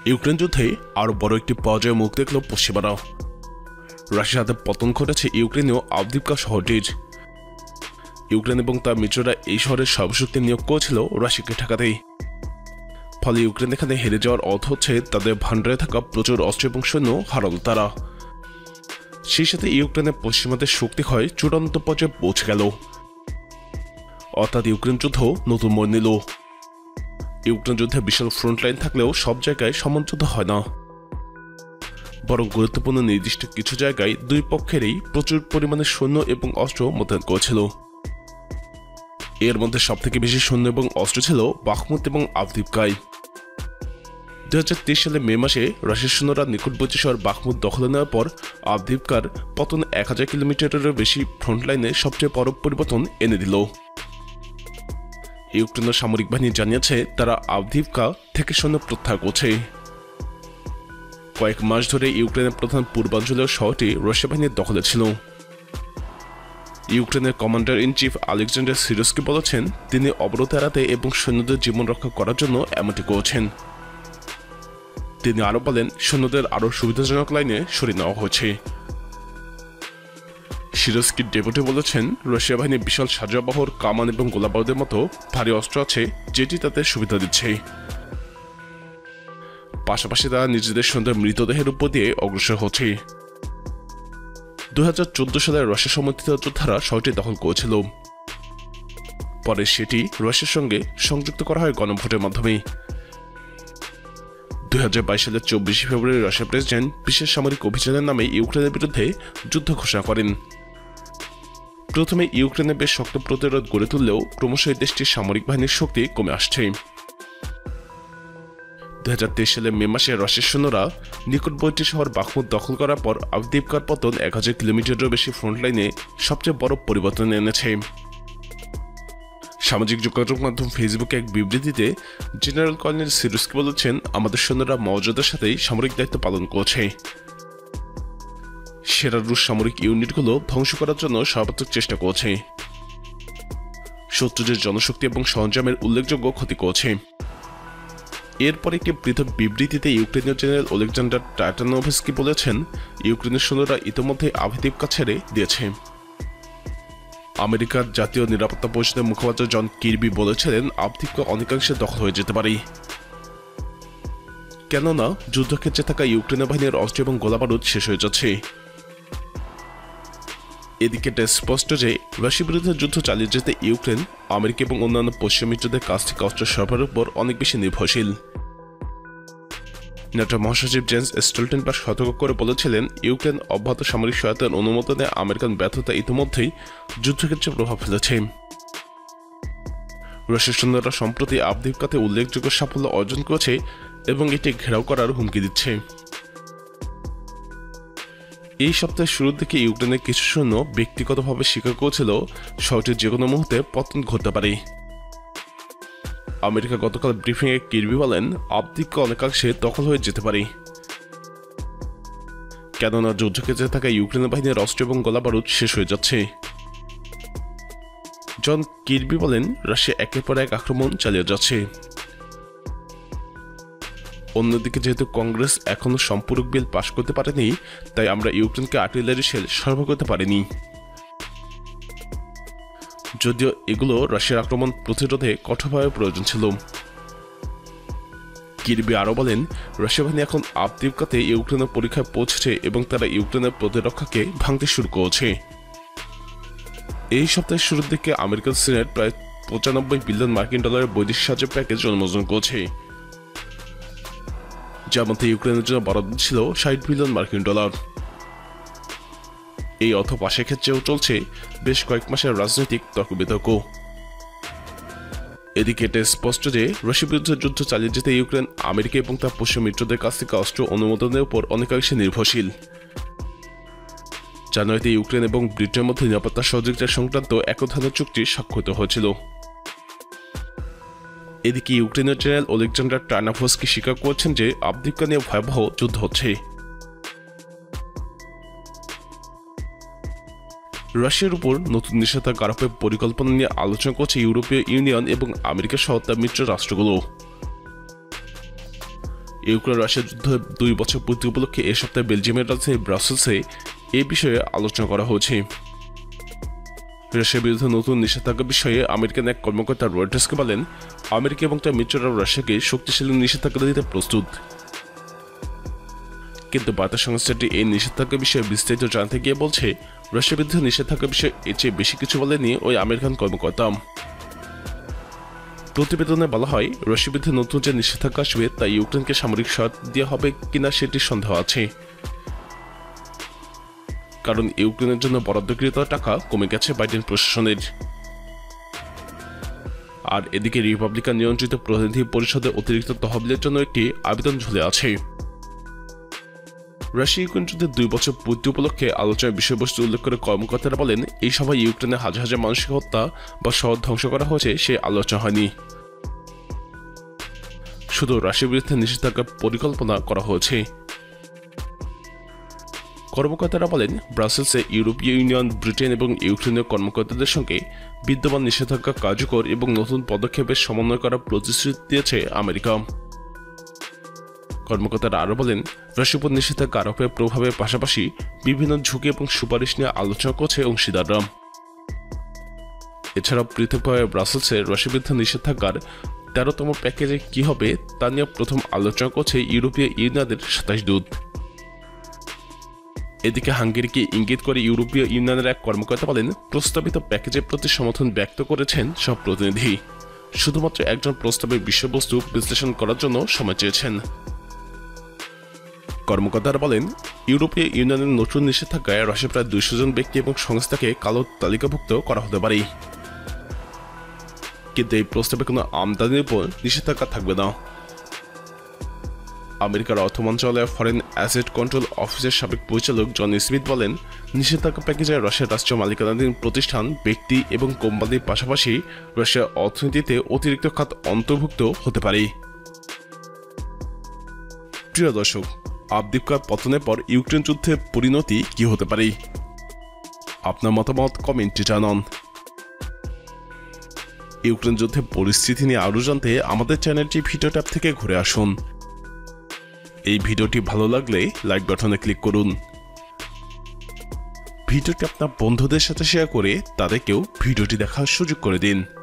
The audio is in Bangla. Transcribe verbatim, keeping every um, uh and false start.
ইউক্রেন যুদ্ধে আরও বড় একটি পর্যায়ে মুখ দেখল পশ্চিমারা। রাশিয়ার হাতে পতন ঘটেছে ইউক্রেনীয় আভদিভকা শহরটির। ইউক্রেন এবং তার মিত্ররা এই শহরের সর্বশক্তি নিয়োগ করেছিল রাশিয়াকে ঠেকাতে। ফলে ইউক্রেন এখানে হেরে যাওয়ার অর্থ হচ্ছে তাদের ভান্ডারে থাকা প্রচুর অস্ত্র এবং সৈন্য হারাল তারা। সেই সাথে ইউক্রেনের পশ্চিমাদের শক্তি হয় চূড়ান্ত পর্যায়ে পৌঁছে গেল, অর্থাৎ ইউক্রেন যুদ্ধ নতুন মোড় নিল। ইউক্রেন যুদ্ধে বিশাল ফ্রন্টলাইন থাকলেও সব জায়গায় সমান যুদ্ধ হয় না, বরং গুরুত্বপূর্ণ নির্দিষ্ট কিছু জায়গায় দুই পক্ষেরই প্রচুর পরিমাণে সৈন্য এবং অস্ত্র মোতায়েন করেছিল। এর মধ্যে সবথেকে বেশি সৈন্য এবং অস্ত্র ছিল বাখমুত এবং আভদিভকায়। দুই হাজার তেইশ সালে মে মাসে রাশিয়ার সৈন্যরা নিকটবর্তী শহর বাখমুত দখলে নেওয়ার পর আভদিভকার পতন এক হাজার কিলোমিটারেরও বেশি ফ্রন্টলাইনে সবচেয়ে বড় পরিবর্তন এনে দিল। ইউক্রেনের সামরিক বাহিনী জানিয়েছে তারা আভদিভকা থেকে সৈন্য প্রত্যাহার করছে। কয়েক মাস ধরে ইউক্রেনের প্রধান পূর্বাঞ্চলীয় শহরটি রাশিয়া বাহিনীর দখলে ছিল। ইউক্রেনের commander in chief Alexander Syrskyi বলেছেন তিনি অবরোধ এড়াতে এবং সৈন্যদের জীবন রক্ষা করার জন্য এমনটি করছেন। তিনি আরও বলেন সৈন্যদের আরও সুবিধাজনক লাইনে সরিয়ে নেওয়া হয়েছে। সিরস্কি ডেপুটি বলেছেন রাশিয়া বাহিনী বিশাল সাজাবহর কামান এবং গোলাবারুদের মতো ভারী অস্ত্র আছে যেটি তাদের সুবিধা দিচ্ছে। পাশাপাশি তারা নিজেদের সৈন্যদের মৃতদেহের উপর দিয়ে অগ্রসর হচ্ছে। দুই হাজার চোদ্দ সালে রাশিয়া সমর্থিত যোদ্ধারা শহরটি দখল করেছিল। পরে সেটি রাশিয়ার সঙ্গে সংযুক্ত করা হয় গণভোটের মাধ্যমে। দুই হাজার বাইশ সালের চব্বিশে ফেব্রুয়ারি রাশিয়ার প্রেসিডেন্ট বিশেষ সামরিক অভিযানের নামে ইউক্রেনের বিরুদ্ধে যুদ্ধ ঘোষণা করেন। প্রথমে ইউক্রেনে বেশ শক্ত প্রতিরোধ গড়ে তুললেও ক্রমশ এই দেশটির সামরিক বাহিনীর শক্তি কমে আসছে। দুই হাজার তেইশ সালের মে মাসে রাশিয়ার সৈন্যরা নিকটবর্তী শহর বাখমুত দখল করার পর আভদিভকার পতন এক হাজার কিলোমিটারেরও বেশি ফ্রন্টলাইনে সবচেয়ে বড় পরিবর্তন এনেছে। সামাজিক যোগাযোগ মাধ্যম ফেসবুকে এক বিবৃতিতে জেনারেল কর্নেল সিরস্কি বলেছেন আমাদের সৈন্যরা মর্যাদার সাথেই সামরিক দায়িত্ব পালন করছে। সেরা রুশ সামরিক ইউনিটগুলো ধ্বংস করার জন্য সর্বাত্মক চেষ্টা করছে। শত্রুদের জনশক্তি এবং সরঞ্জামের উল্লেখযোগ্য ক্ষতি করছে। এরপর একটি পৃথক বিবৃতিতে ইউক্রেনীয় জেনারেল আলেকজান্ডার টাইটানোভস্কি বলেছেন ইউক্রেনের সৈন্যরা ইতিমধ্যে আভদিভকা ছেড়ে দিয়েছে। আমেরিকার জাতীয় নিরাপত্তা পরিষদের মুখপাত্র জন কির্বি বলেছিলেন আভদিভকা অনেকাংশে দখল হয়ে যেতে পারে, কেননা যুদ্ধক্ষেত্রে থাকা ইউক্রেনের বাহিনীর অস্ত্র এবং গোলাবারুদ শেষ হয়ে যাচ্ছে। এদিকে এটা স্পষ্ট যে রাশিয়ার বিরুদ্ধে যুদ্ধ চালিয়ে যেতে ইউক্রেন আমেরিকা এবং অন্যান্য পশ্চিমা মিত্রদের কাছ থেকে অস্ত্র সরবরাহের উপর অনেক বেশি নির্ভরশীল। ন্যাটো মহাসচিব জেন্স স্টোলটেনবার্গ সতর্ক করে বলেছিলেন ইউক্রেন অব্যাহত সামরিক সহায়তার অনুমোদনে আমেরিকান ব্যর্থতা ইতিমধ্যেই যুদ্ধক্ষেত্রে প্রভাব ফেলেছে। রাশিয়ার সৈন্যরা সম্প্রতি আভদিভকাতে উল্লেখযোগ্য সাফল্য অর্জন করেছে এবং এটি ঘেরাও করার হুমকি দিচ্ছে। এই সপ্তাহের শুরুর দিকে ইউক্রেনের কিছু সৈন্য ব্যক্তিগতভাবে স্বীকার করেছিল শহরটির যে কোনো মুহূর্তে পতন ঘটতে পারে। আমেরিকা গতকাল ব্রিফিংয়ে কির্বি বলেন আভদিভকা অনেকাংশে দখল হয়ে যেতে পারে, কেননা যুদ্ধক্ষেত্রে থাকা ইউক্রেনের বাহিনীর অস্ত্র এবং গোলাবারুদ শেষ হয়ে যাচ্ছে। জন কির্বি বলেন রাশিয়া একের পর এক আক্রমণ চালিয়ে যাচ্ছে। অন্যদিকে যেহেতু কংগ্রেস এখনো সম্পূরক বিল পাশ করতে পারেনি, তাই আমরা ইউক্রেনকে আর্টিলারি শেল সরবরাহ করতে পারিনি। যদিও এগুলো রাশিয়ার আক্রমণ প্রতিরোধে কঠোরভাবে প্রয়োজন ছিল। কির্বি আরও বলেন রাশিয়া বাহিনী এখন আভদিভকাতে ইউক্রেনের পরীক্ষায় পৌঁছেছে এবং তারা ইউক্রেনের প্রতিরক্ষাকে ভাঙতে শুরু করেছে। এই সপ্তাহের শুরুর দিকে আমেরিকান সিনেট প্রায় পঁচানব্বই বিলিয়ন মার্কিন ডলারের বৈদেশিক সাহায্য প্যাকেজ অনুমোদন করেছে, যার মধ্যে ইউক্রেনের জন্য বরাদ্দ ছিল ষাট বিলিয়ন মার্কিন ডলার। এই অর্থ পাশের ক্ষেত্রেও চলছে বেশ কয়েক মাসের রাজনৈতিক তর্ক বিতর্ক। এদিকে এটা স্পষ্ট যে রাশিয়ার বিরুদ্ধে যুদ্ধ চালিয়ে যেতে ইউক্রেন আমেরিকা এবং তার পশ্চিমা মিত্রদের কাছ থেকে অস্ত্র অনুমোদনের উপর অনেকাংশে নির্ভরশীল। জানুয়ারিতে ইউক্রেন এবং ব্রিটেনের মধ্যে নিরাপত্তা সহযোগিতা সংক্রান্ত এক ধরনের চুক্তি স্বাক্ষরিত হয়েছিল। এদিকে ইউক্রেনের জেনারেল আলেকজান্ডার টাইটানোভস্কি স্বীকার করেছেন যে আভদিভকা নিয়ে ভয়াবহ যুদ্ধ হচ্ছে। রাশিয়ার উপর নতুন নিষেধাজ্ঞা আরোপের পরিকল্পনা নিয়ে আলোচনা করছে ইউরোপীয় ইউনিয়ন এবং আমেরিকা সহ তার মিত্র রাষ্ট্রগুলো। ইউক্রেন রাশিয়া যুদ্ধ দুই বছর পূর্তি উপলক্ষে এ সপ্তাহে বেলজিয়ামের রাজধানী ব্রাসেলসে এ বিষয়ে আলোচনা করা হয়েছে। রাশিয়ার বিরুদ্ধে নতুন নিষেধাজ্ঞা বিষয়ে আমেরিকান এক কর্মকর্তা রয়টার্সকে বলেন, আমেরিকা এবং তার মিত্ররা রাশিয়াকে শক্তিশালী নিষেধাজ্ঞা দিতে প্রস্তুত। কিন্তু বার্তা সংস্থাটি এই নিষেধাজ্ঞা বিষয়ে বিস্তারিত জানতে গিয়ে বলছে, রাশিয়ার বিরুদ্ধে নিষেধাজ্ঞা বিষয়ে এর চেয়ে বেশি কিছু বলেনি ওই আমেরিকান কর্মকর্তা। প্রতিবেদনে বলা হয়, রাশিয়ার বিরুদ্ধে নতুন যে নিষেধাজ্ঞা আসবে তা ইউক্রেনকে সামরিক সহায়তা দেওয়া হবে কিনা সেটির সন্দেহ আছে, কারণ ইউক্রেনের জন্য বরাদ্দকৃত টাকা কমে গেছে বাইডেন প্রশাসনের। আর এদিকে রিপাবলিকান নিয়ন্ত্রিত প্রতিনিধি পরিষদের অতিরিক্ত তহবিলের জন্য একটি আবেদন ঝুলে আছে। রাশিয়া ইউক্রেন যুদ্ধের দুই বছর পূর্তি উপলক্ষে আলোচনার বিষয়বস্তু উল্লেখ করে কর্মকর্তারা বলেন, এই সভায় ইউক্রেনে হাজার হাজার মানুষকে হত্যা বা শহর ধ্বংস করা হয়েছে সে আলোচনা হয়নি, শুধু রাশিয়ার বিরুদ্ধে নিষেধাজ্ঞার পরিকল্পনা করা হয়েছে। কর্মকর্তারা বলেন, ব্রাসেলসে ইউরোপীয় ইউনিয়ন, ব্রিটেন এবং ইউক্রেনীয় কর্মকর্তাদের সঙ্গে বিদ্যমান নিষেধাজ্ঞা কার্যকর এবং নতুন পদক্ষেপের সমন্বয় করার প্রতিশ্রুতি দিয়েছে আমেরিকা। কর্মকর্তারা আরও বলেন, রাশিয়ার উপর নিষেধাজ্ঞা আরোপের প্রভাবের পাশাপাশি বিভিন্ন ঝুঁকি এবং সুপারিশ নিয়ে আলোচনা করছে অংশীদাররা। এছাড়াও পৃথকভাবে ব্রাসেলসে রাশিয়ার বিরুদ্ধে নিষেধাজ্ঞার তেরোতম প্যাকেজে কি হবে তা নিয়ে প্রথম আলোচনা করছে ইউরোপীয় ইউনিয়নের সাতাশ দূত। এদিকে হাঙ্গেরিকে ইঙ্গিত করে ইউরোপীয় ইউনিয়নের এক কর্মকর্তা বলেন, প্রস্তাবিত প্যাকেজের প্রতি সমর্থন ব্যক্ত করেছেন সব প্রতিনিধি, শুধুমাত্র একজন প্রস্তাবের বিষয়বস্তু বিশ্লেষণ করার জন্য সময় চেয়েছেন। কর্মকর্তারা বলেন, ইউরোপীয় ইউনিয়নের নতুন নিষেধাজ্ঞায় রাশিয়ার প্রায় দুইশো জন ব্যক্তি এবং সংস্থাকে কালো তালিকাভুক্ত করা হতে পারে, কিন্তু এই প্রস্তাবে কোনো আমদানির উপর নিষেধাজ্ঞা থাকবে না। আমেরিকার অর্থ মন্ত্রণালয়ের ফরেন অ্যাসেট কন্ট্রোল অফিসের সাবেক পরিচালক জন স্মিথ বলেন, নিষেধাজ্ঞা প্যাকেজে রাশিয়ার রাষ্ট্রীয় মালিকানাধীন প্রতিষ্ঠান, ব্যক্তি এবং কোম্পানির পাশাপাশি রাশিয়ার অর্থনীতিতে অতিরিক্ত খাত অন্তর্ভুক্ত হতে পারে। প্রিয় দর্শক, আবদিপকার পতনের পর ইউক্রেন যুদ্ধের পরিণতি কি হতে পারে? আপনার মতামত কমেন্টে জানান। ইউক্রেন যুদ্ধের পরিস্থিতি নিয়ে আরও জানতে আমাদের চ্যানেলটি ভিডিও ট্যাব থেকে ঘুরে আসুন। এই ভিডিওটি ভালো লাগলে লাইক বাটনে ক্লিক করুন। ভিডিওটি আপনার বন্ধুদের সাথে শেয়ার করে তাদেরকেও ভিডিওটি দেখার সুযোগ করে দিন।